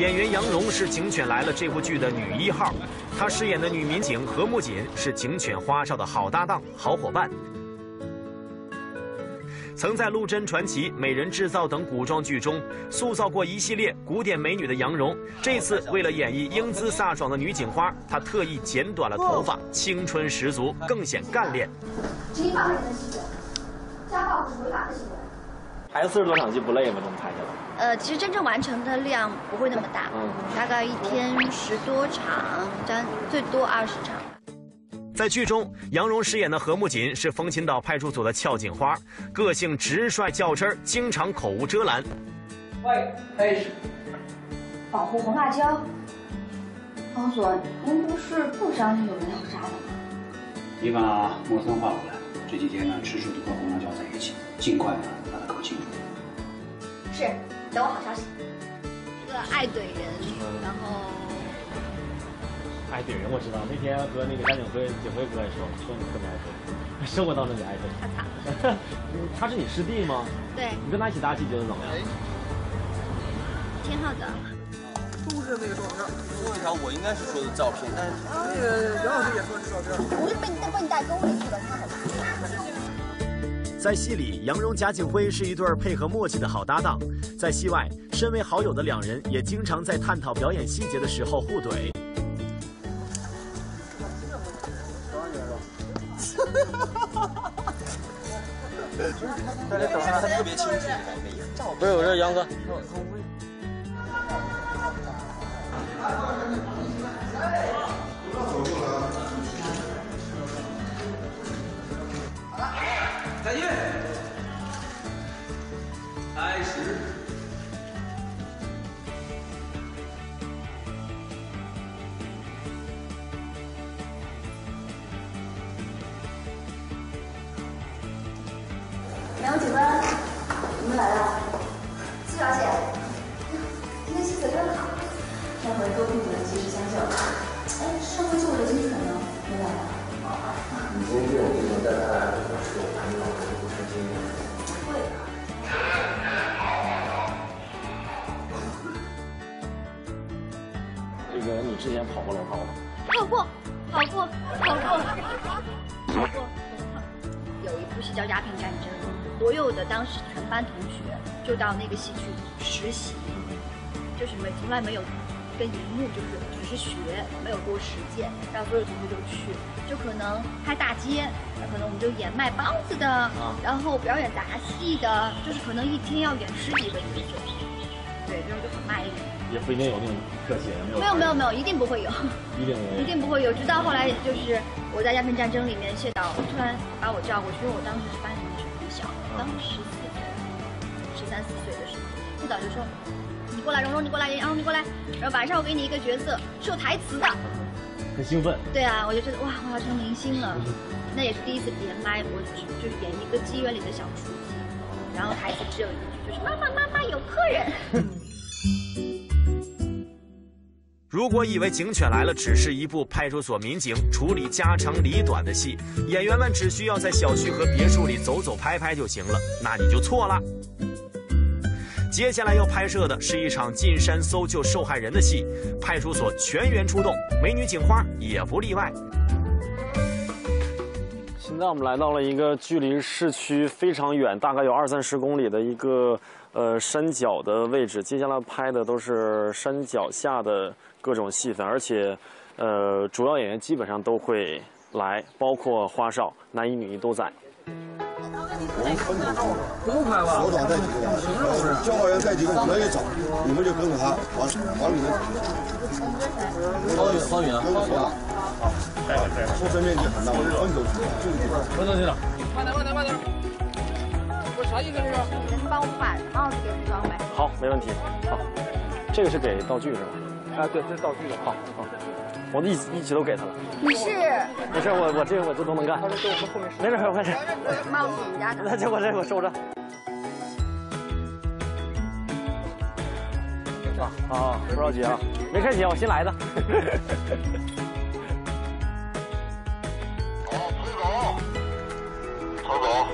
演员杨蓉是《警犬来了》这部剧的女1号，她饰演的女民警何木槿是警犬花少的好搭档、好伙伴。曾在《陆贞传奇》《美人制造》等古装剧中塑造过一系列古典美女的杨蓉，这次为了演绎英姿飒爽的女警花，她特意剪短了头发，青春十足，更显干练。 执法人的行为，家暴是违法的行为。 拍40多场戏不累吗？这么拍下来？ 其实真正完成的量不会那么大，大概一天10多场，最多20场。 在剧中，杨蓉饰演的何木槿是风琴岛派出所的俏警花，个性直率较真，经常口无遮拦。 喂，开始。 保护红辣椒。方所，您不是不相信有人要杀的吗？ 你把莫森画过来，这几天呢，吃素的和红辣椒在一起，尽快呢把它搞清楚。 是，等我好消息。 一个爱怼人，然后。 爱怼人我知道，那天和那个张景辉哥也说你特别爱怼，生活当中也爱怼。 他惨了。 他是你师弟吗？ 对。 你跟他一起搭戏觉得怎么样？ 挺好的。 都是那个照片。 说一条我应该是说的照片，但是那个杨老师也说是照片。 我是被你带沟里去了，他好吧？ 在戏里，杨蓉、贾景辉是一对配合默契的好搭档；在戏外，身为好友的两人也经常在探讨表演细节的时候互怼。 大家等下他特别清楚， 不是我这杨哥。 再见。开始。 两位警官，你们来了。苏小姐，今天气色真好，上回多亏你们及时相救。哎，上回救我的警犬呢？没来吧？ 你今天这种地方带他来，我是有盘脑的不是经验。 会的。 这个你之前跑过龙套吗？ 跑过。有一部戏叫《鸦片战争》。所有的当时全班同学就到那个戏去实习，就是从来没有跟荧幕只是学，没有过实践，然后所有同学就去，就可能拍大街，可能我们就演卖梆子的，然后表演杂戏的，就是可能一天要演10几个角色，对，这种就很卖力。 也不一定有那种特写， 没有，一定不会有，一定不会有。直到后来，就是我在《鸦片战争》里面，谢导突然把我叫过去，因为我当时是班里面是很小，当时13、14岁的时候，谢导就说：“你过来，蓉蓉，你过来，然后你过来，然后晚上我给你一个角色是有台词的。” 很兴奋。 对啊，我就觉得哇，我要成明星了。那也是第一次连麦，我就是演一个妓院里的小雏妓，然后台词只有一句，就是妈妈有客人。 如果以为《警犬来了》只是一部派出所民警处理家长里短的戏，演员们只需要在小区和别墅里走走拍拍就行了，那你就错了。接下来要拍摄的是一场进山搜救受害人的戏，派出所全员出动，美女警花也不例外。 现在我们来到了一个距离市区非常远，大概有20、30公里的一个山脚的位置。接下来拍的都是山脚下的各种戏份，而且主要演员基本上都会来，包括花少，男一女一都在。 不用拍吧？ 所长带几个人，消防员带几个人可以找，你们就跟着他往里面走。 方圆。 出生面积很大，我们分走去。 分走去了。 慢点。我啥意思这是？ 能帮我把帽子给我装呗？ 好，没问题。好，这个是给道具是吧？ 啊，对，这是道具的。 好，我一起都给他了。 你是？ 没事，我这都能干。 他说我们后面。 没事， 帽子你家的。 那这我收着。啊，不着急啊，没事姐，我新来的。 曹总。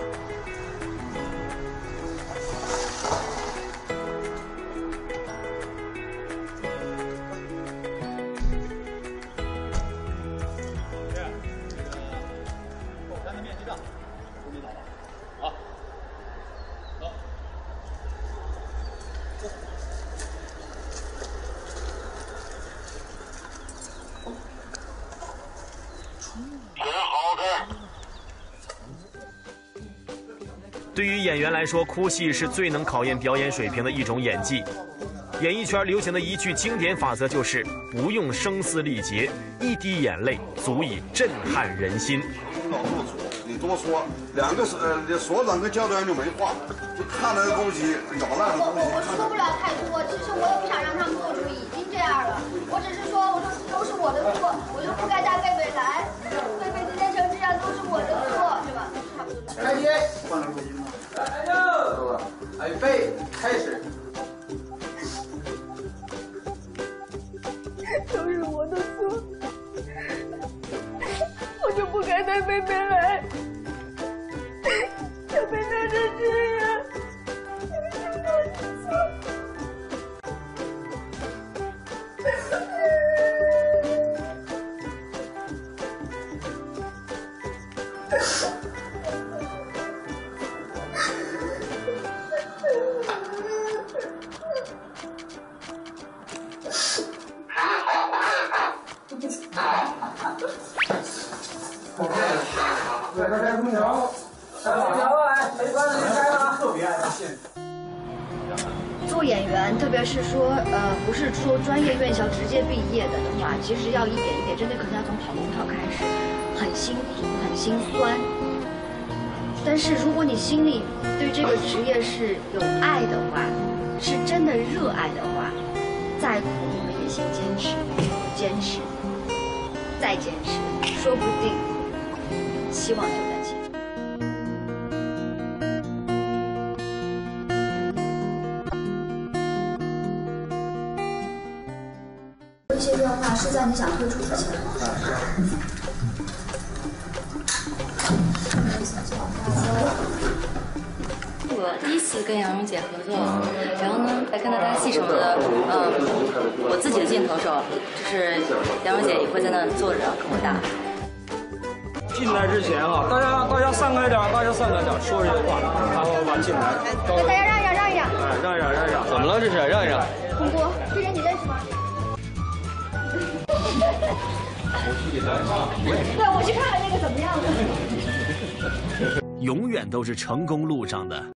对于演员来说，哭戏是最能考验表演水平的一种演技。演艺圈流行的一句经典法则就是不用声嘶力竭，一滴眼泪足以震撼人心。 老做主，你多说两个所长跟教导员就没话，就看那个东西咬烂的东西。 我说不了太多，其实我也不想让他们做主，已经这样了。我只是说，我说都是我的错，我就不该带贝贝来，贝贝今天成这样都是我的错，是吧？差不多。 开机，来喽，预备，开始。 都是我的错，我就不该带贝贝来，他被弄成这样，都是我的错。 开空调，开空调来，没关系，开了。特别爱现。 做演员，特别是说不是说专业院校直接毕业的话，其实要一点一点，真的可能要从跑龙套开始，很辛苦，很心酸。但是如果你心里对这个职业是有爱的话，是真的热爱的话，再苦你们也先坚持，坚持，再坚持，说不定希望就在前面。 一些变化是在你想退出之前。 我第一次跟杨蓉姐合作，然后呢，在跟她搭戏什么的，我自己的镜头的时候，就是杨蓉姐也会在那坐着跟我搭。 进来之前啊，大家散开点，说这些话，然后把进来。 大家让一让。 哎，让一让。怎么了这是？让一让。 红姑，这人你认识吗？对，我去看看那个怎么样了。 永远都是成功路上的